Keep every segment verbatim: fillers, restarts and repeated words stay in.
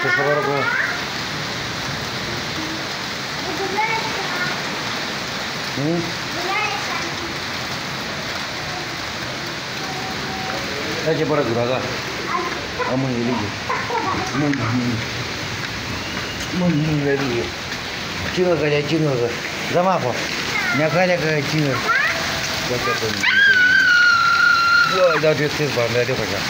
त्यसो गरेको ऐसे बड़ा घुरागा अमन ये लीजिए मन मन मन ले लीजिए चिंगा का जाए चिंगा का जमा पो नकाले का चिंगा बच्चा तो वो इधर देखते बाहर ले देखो क्या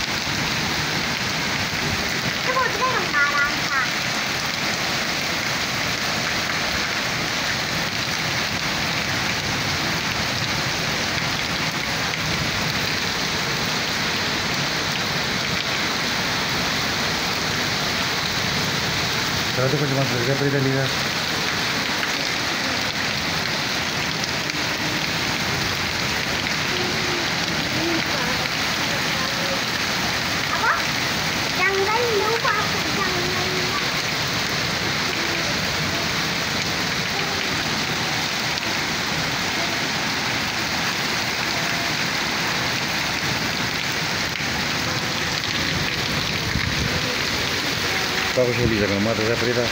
Berarti cuma kerja berita lihat. Apa? Jangan lupa jangan lupa. Tahu sih di sana mata saya berita.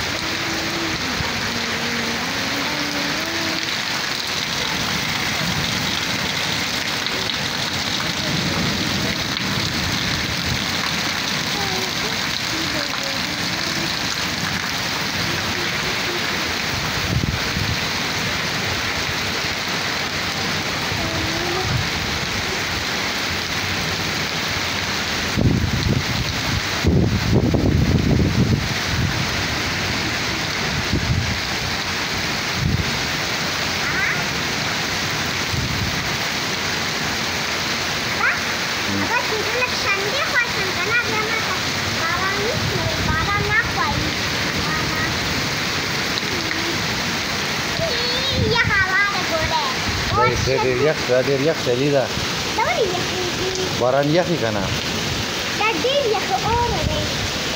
Dari yak, dari yak selida. Dari yak ini. Baran yak ikan ah. Dari yak orang ini.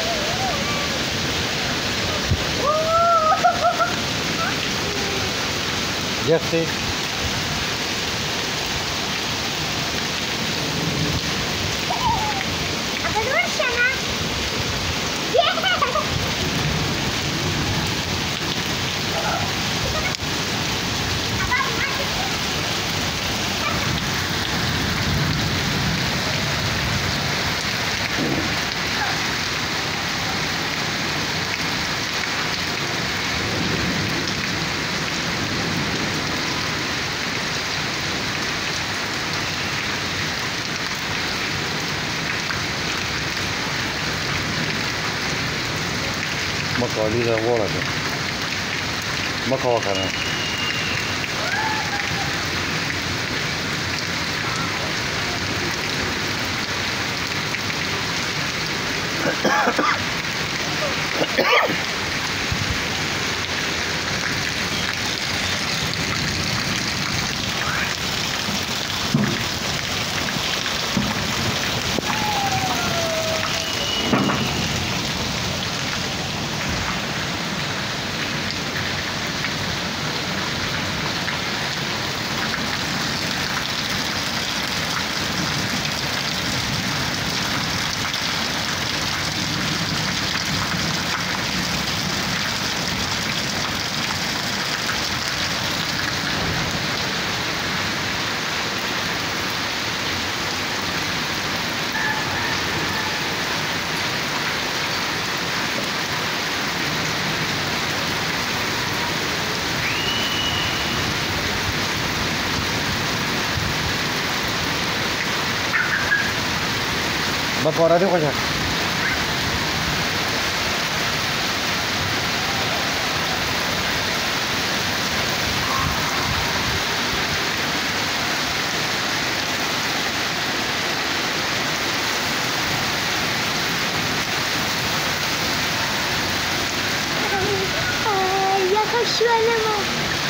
Yak sih. Apa dulu sana? Makali dah wala tu. Makawa kana. Bapak orang tu macam. Ya kasihan mo.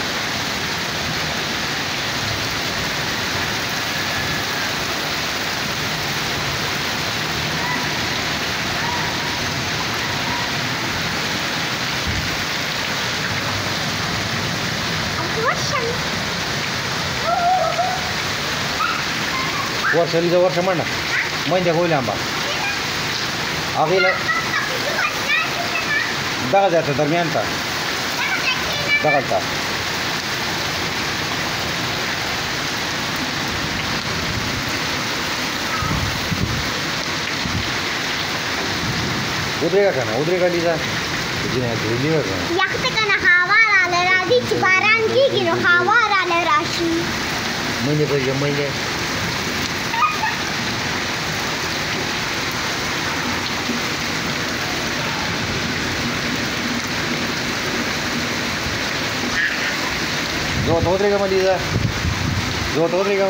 वर्षलीचा वर्ष म्हणा महिन्या होईल आंबा आगीला دغه ځای ته درمیان ته دغلته ودرېږه که نه ودرېږه لیزه درېږي که نه یخ ته که نه هوا راله راځي چې باران کېږي نو هوا راله راشي منډې په ژمی دی زه ورته ودرېږم لیزه زه ورته ودرېږم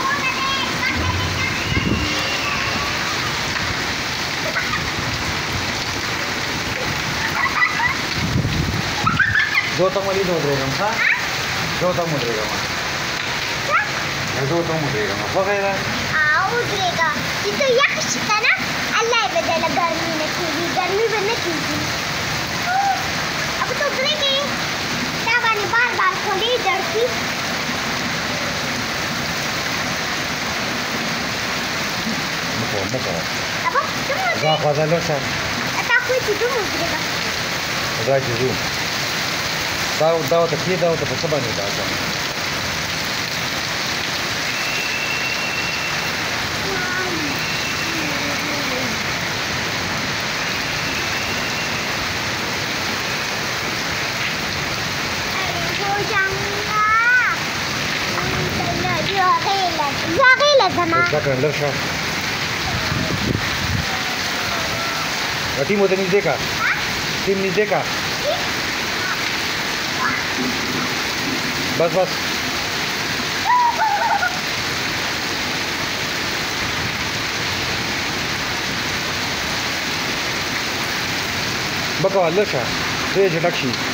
زه ورته هم لیزه ودرېږم ښه زه ورته هم ودرېږم زه ورته هم ودرېږم خوښه یې ده او ودرېږه چې ته یخ شي که نه الله یې به درله ګرمي نه کېږي ګرمي به نه کېږي ابو ته ودرېږې تا باندې بار بار خولې درځي مه کوه مه کوه ابا ته مو زما خوا ځه لږ شه تا خو چې ته مو ودرېږه دا چې ځو دا دا ورته کښې دا ورته په څه باندې دا کړم زده کړه لږ شه ټیم ورته نږدې کړه ټیم نږدې کړه بس بس مه کوه لږ شه پرېږده چې ډک شي